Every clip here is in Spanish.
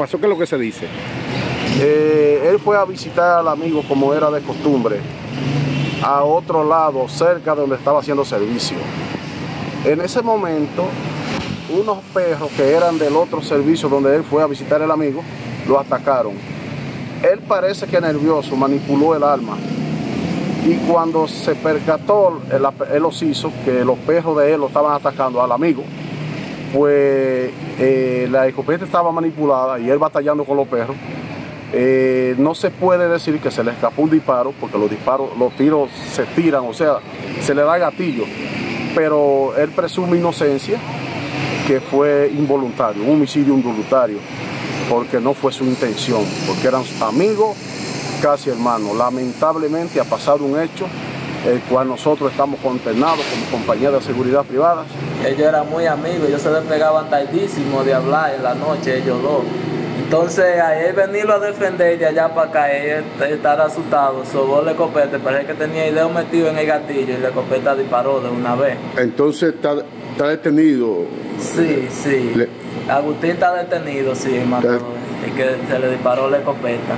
pasó? ¿Qué es lo que se dice? Él fue a visitar al amigo como era de costumbre, a otro lado, cerca de donde estaba haciendo servicio. En ese momento, unos perros que eran del otro servicio donde él fue a visitar al amigo, lo atacaron. Él parece que nervioso, manipuló el arma. Y cuando se percató, él los hizo, que los perros de él lo estaban atacando al amigo, pues la escopeta estaba manipulada y él batallando con los perros. No se puede decir que se le escapó un disparo, porque los tiros se tiran, o sea, se le da gatillo. Pero él presume inocencia, que fue involuntario, un homicidio involuntario, porque no fue su intención, porque eran amigos, casi hermanos. Lamentablemente ha pasado un hecho, el cual nosotros estamos consternados como compañía de seguridad privada. Ellos eran muy amigos, ellos se despegaban tardísimo de hablar en la noche, ellos dos. Entonces, a él venirlo a defender de allá para acá, él estar asustado, sobó la escopeta, parece que tenía el dedo metido en el gatillo y la escopeta disparó de una vez. Entonces, ¿está detenido? Sí, sí. Agustín está detenido, sí, mató, es que se le disparó la escopeta.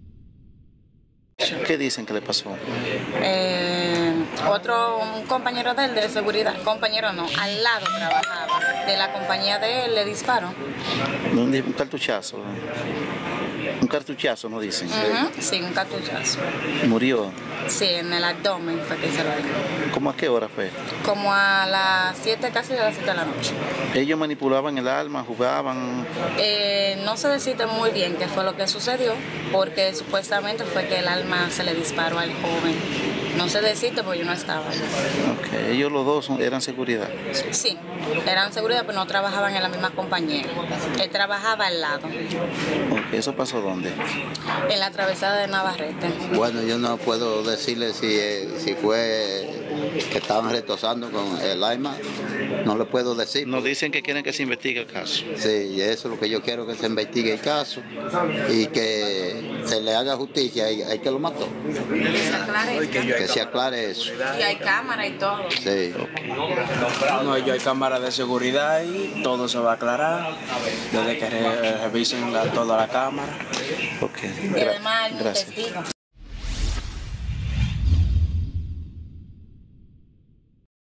¿Qué dicen que le pasó? Un compañero de él de seguridad, compañero no, al lado trabajaba, de la compañía de él le disparó. Un cartuchazo. Un cartuchazo, ¿no dicen? Sí, un cartuchazo. ¿Murió? Sí, en el abdomen fue que se lo dio. ¿Cómo a qué hora fue? Como a las 7, casi a las 7 de la noche. ¿Ellos manipulaban el arma, jugaban? No se decide muy bien qué fue lo que sucedió, porque supuestamente fue que el arma se le disparó al joven. No se decide porque yo no estaba. Okay. ¿Ellos los dos eran seguridad? Sí, eran seguridad, pero no trabajaban en la misma compañía. Él trabajaba al lado. Okay. ¿Eso pasó dónde? En la travesada de Navarrete. Bueno, yo no puedo decirle si fue que estaban retosando con el arma, no le puedo decir. Nos dicen que quieren que se investigue el caso. Sí, y eso es lo que yo quiero, que se investigue el caso y que se le haga justicia a el que lo mató. Que se aclare eso. Y hay cámara y todo. Sí. No, hay cámara de seguridad y todo se va a aclarar desde que revisen toda la cámara. Okay. Y además hay un testigo.